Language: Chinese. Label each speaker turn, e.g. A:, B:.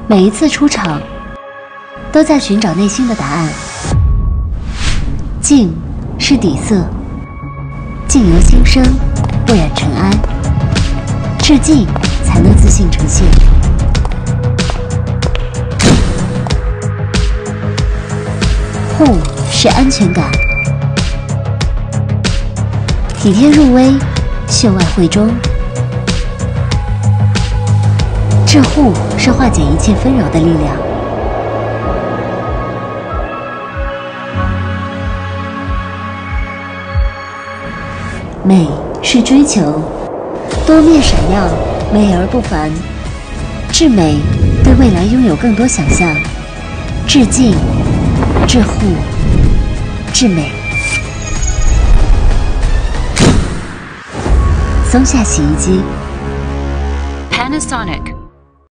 A: 每一次出场，都在寻找内心的答案。静是底色，境由心生，不染尘埃。致敬才能自信呈现。护是安全感，体贴入微，秀外慧中。致护是化解一切纷扰的力量。美是追求，多面闪耀，美而不凡。致美对未来拥有更多想象。致敬、致护、致美。松下洗衣机。
B: Panasonic